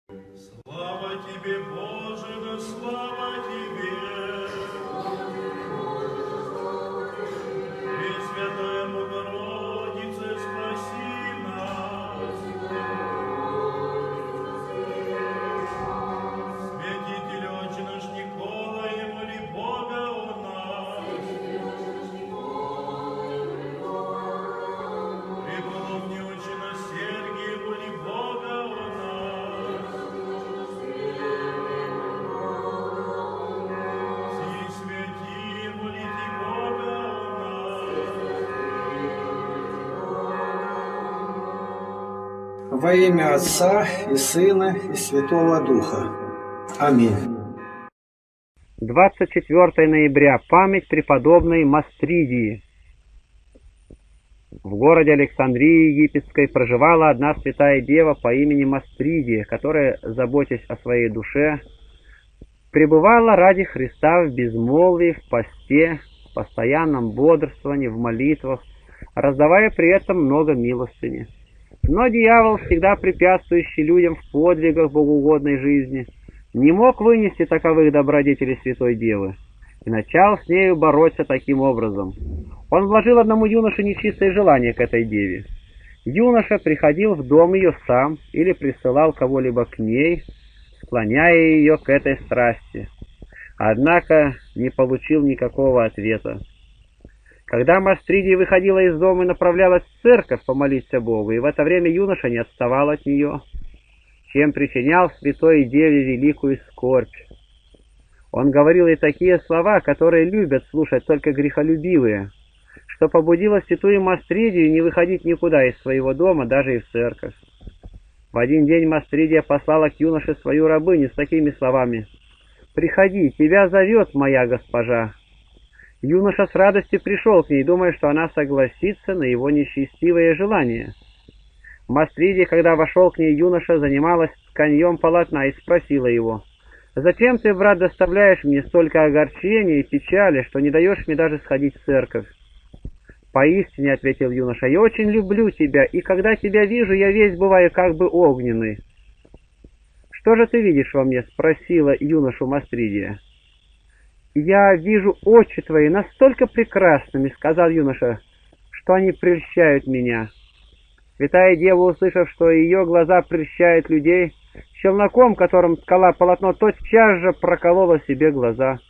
Слава тебе, Боже, да слава тебе! Пресвятая Богородица, спаси нас! Святитель Отче наш Николай, моли Бога о нас! Преподобный Отче наш Сергий, моли Бога о нас! Все святые, молите Бога о нас! Во имя Отца и Сына и Святого Духа. Аминь. 24 ноября. Память преподобной Мастридии. В городе Александрии Египетской проживала одна святая дева по имени Мастридия, которая, заботясь о своей душе, пребывала ради Христа в безмолвии, в посте, в постоянном бодрствовании, в молитвах, раздавая при этом много милостыни. Но дьявол, всегда препятствующий людям в подвигах богоугодной жизни, не мог вынести таковых добродетелей святой девы и начал с нею бороться таким образом. Он вложил одному юноше нечистое желание к этой деве. Юноша приходил в дом ее сам или присылал кого-либо к ней, склоняя ее к этой страсти. Однако не получил никакого ответа. Когда Мастридия выходила из дома и направлялась в церковь помолиться Богу, и в это время юноша не отставал от нее, чем причинял святой деве великую скорбь. Он говорил ей такие слова, которые любят слушать только грехолюбивые, что побудило святую Мастридию не выходить никуда из своего дома, даже и в церковь. В один день Мастридия послала к юноше свою рабыню с такими словами: «Приходи, тебя зовет моя госпожа». Юноша с радостью пришел к ней, думая, что она согласится на его нечестивое желание. Мастридия, когда вошел к ней юноша, занималась тканьем полотна и спросила его: «Зачем ты, брат, доставляешь мне столько огорчения и печали, что не даешь мне даже сходить в церковь?» «Поистине, — ответил юноша, — я очень люблю тебя, и когда тебя вижу, я весь бываю как бы огненный». «Что же ты видишь во мне?» — спросила юношу Мастридия. «Я вижу очи твои настолько прекрасными, — сказал юноша, — что они прельщают меня». Святая дева, услышав, что ее глаза прельщают людей, челноком, которым ткала полотно, тотчас же проколола себе глаза.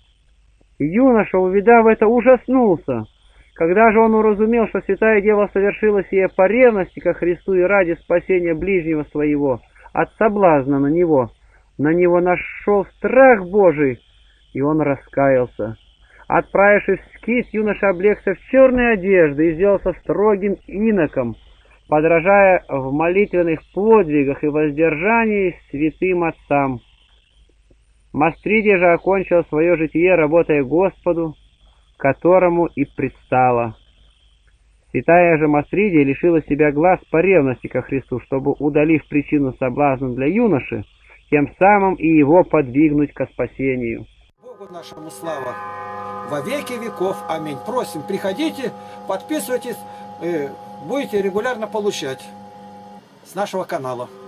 Юноша, увидав это, ужаснулся. Когда же он уразумел, что святая дева совершила сие по ревности ко Христу и ради спасения ближнего своего от соблазна на него нашел страх Божий, и он раскаялся. Отправившись в скит, юноша облегся в черные одежды и сделался строгим иноком, подражая в молитвенных подвигах и воздержании святым отцам. Мастридия же окончила свое житие, работая Господу, которому и предстала. Святая же Мастридия лишила себя глаз по ревности ко Христу, чтобы, удалив причину соблазна для юноши, тем самым и его подвигнуть ко спасению. Богу нашему слава во веки веков. Аминь. Просим, приходите, подписывайтесь, будете регулярно получать с нашего канала.